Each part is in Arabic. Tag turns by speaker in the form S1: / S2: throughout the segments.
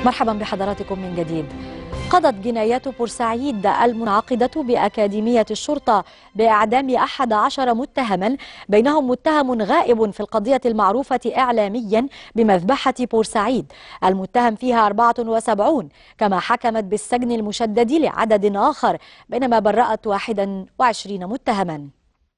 S1: مرحبا بحضراتكم من جديد. قضت جنايات بورسعيد المنعقدة بأكاديمية الشرطة بإعدام 11 متهما، بينهم متهم غائب في القضية المعروفة إعلاميا بمذبحة بورسعيد المتهم فيها 74، كما حكمت بالسجن المشدد لعدد آخر، بينما برأت 21 متهما.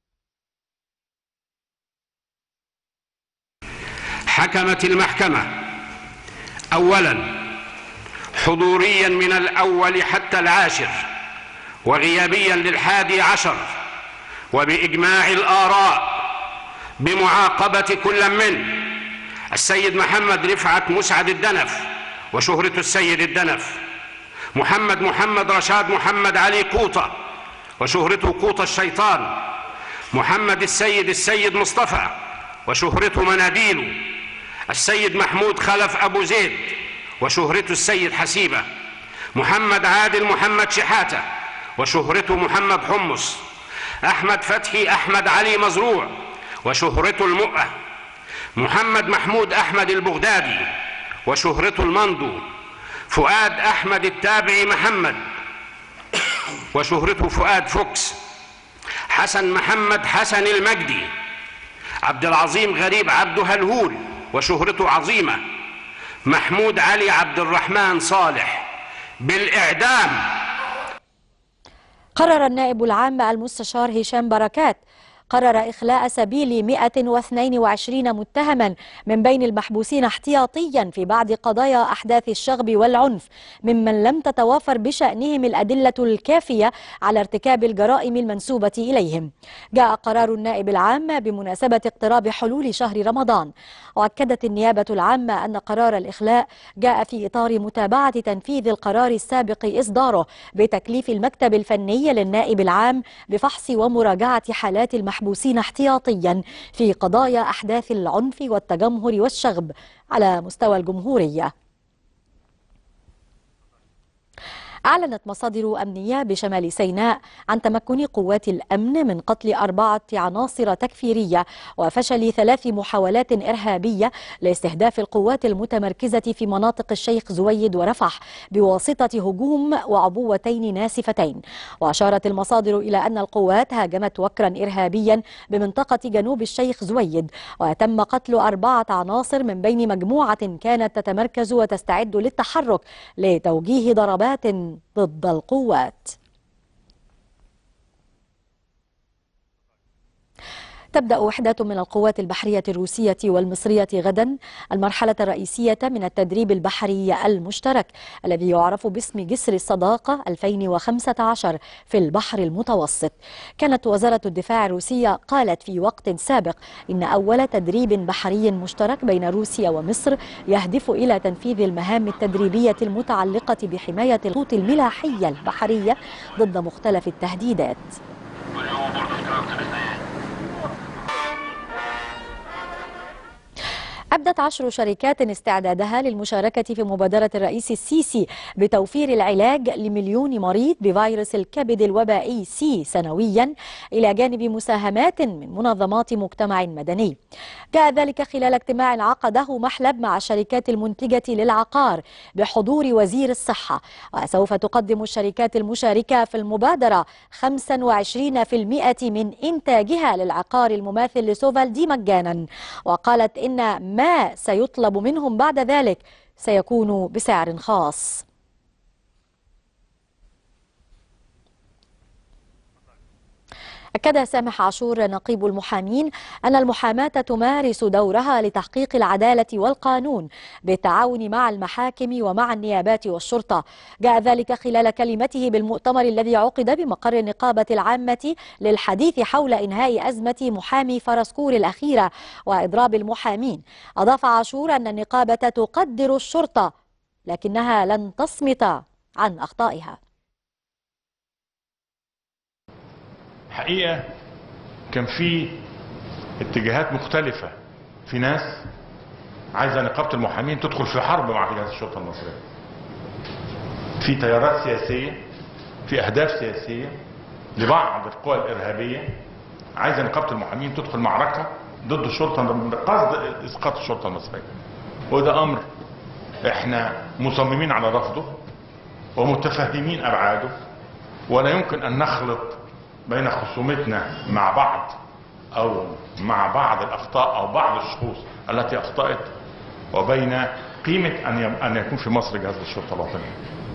S2: حكمت المحكمة أولا حضوريا من الأول حتى العاشر، وغيابيا لل11، وبإجماع الآراء بمعاقبة كل من السيد محمد رفعت مسعد الدنف وشهرة السيد الدنف، محمد رشاد محمد علي قوطة وشهرته قوطة الشيطان، محمد السيد مصطفى وشهرته مناديله، السيد محمود خلف أبو زيد وشهرته السيد حسيبة، محمد عادل محمد شحاتة وشهرته محمد حمص، أحمد فتحي أحمد علي مزروع وشهرته المؤة، محمد محمود أحمد البغدادي وشهرته المندو، فؤاد أحمد التابعي محمد وشهرته فؤاد فوكس، حسن محمد حسن المجدي، عبد العظيم غريب عبد هلهول وشهرته عظيمة، محمود علي عبد الرحمن صالح بالإعدام.
S1: قرر النائب العام المستشار هشام بركات قرر إخلاء سبيل 122 متهما من بين المحبوسين احتياطيا في بعض قضايا أحداث الشغب والعنف، ممن لم تتوافر بشأنهم الأدلة الكافية على ارتكاب الجرائم المنسوبة إليهم. جاء قرار النائب العام بمناسبة اقتراب حلول شهر رمضان، وأكدت النيابة العامة أن قرار الإخلاء جاء في إطار متابعة تنفيذ القرار السابق إصداره بتكليف المكتب الفني للنائب العام بفحص ومراجعة حالات المحبوسين احتياطيا في قضايا أحداث العنف والتجمهر والشغب على مستوى الجمهورية. أعلنت مصادر أمنية بشمال سيناء عن تمكن قوات الأمن من قتل 4 عناصر تكفيرية وفشل 3 محاولات إرهابية لاستهداف القوات المتمركزة في مناطق الشيخ زويد ورفح بواسطة هجوم وعبوتين ناسفتين. وأشارت المصادر إلى أن القوات هاجمت وكرا إرهابيا بمنطقة جنوب الشيخ زويد، وتم قتل 4 عناصر من بين مجموعة كانت تتمركز وتستعد للتحرك لتوجيه ضربات ضد القوات. تبدأ وحدات من القوات البحرية الروسية والمصرية غدا المرحلة الرئيسية من التدريب البحري المشترك الذي يعرف باسم جسر الصداقة 2015 في البحر المتوسط. كانت وزارة الدفاع الروسية قالت في وقت سابق إن أول تدريب بحري مشترك بين روسيا ومصر يهدف إلى تنفيذ المهام التدريبية المتعلقة بحماية الخطوط الملاحية البحرية ضد مختلف التهديدات. أبدت 10 شركات استعدادها للمشاركة في مبادرة الرئيس السيسي بتوفير العلاج ل1,000,000 مريض بفيروس الكبد الوبائي سي سنويا، إلى جانب مساهمات من منظمات مجتمع مدني. جاء ذلك خلال اجتماع عقده محلب مع الشركات المنتجة للعقار بحضور وزير الصحة. وسوف تقدم الشركات المشاركة في المبادرة 25% من إنتاجها للعقار المماثل لسوفالدي مجانا، وقالت إن ما سيطلب منهم بعد ذلك سيكون بسعر خاص. أكد سامح عاشور نقيب المحامين أن المحاماة تمارس دورها لتحقيق العدالة والقانون بالتعاون مع المحاكم ومع النيابات والشرطة. جاء ذلك خلال كلمته بالمؤتمر الذي عقد بمقر النقابة العامة للحديث حول إنهاء أزمة محامي فرسكور الأخيرة وإضراب المحامين. أضاف عاشور أن النقابة تقدر الشرطة لكنها لن تصمت عن أخطائها.
S3: حقيقة كان في اتجاهات مختلفة، في ناس عايزة نقابة المحامين تدخل في حرب مع جهاز الشرطة المصرية، في تيارات سياسية، في أهداف سياسية لبعض القوى الإرهابية عايزة نقابة المحامين تدخل معركة ضد الشرطة بقصد إسقاط الشرطة المصرية، وده أمر احنا مصممين على رفضه ومتفهمين ابعاده، ولا يمكن ان نخلط بين خصومتنا مع بعض او مع بعض الاخطاء او بعض الشخوص التي اخطأت وبين قيمة ان يكون في مصر جهاز الشرطة الوطني.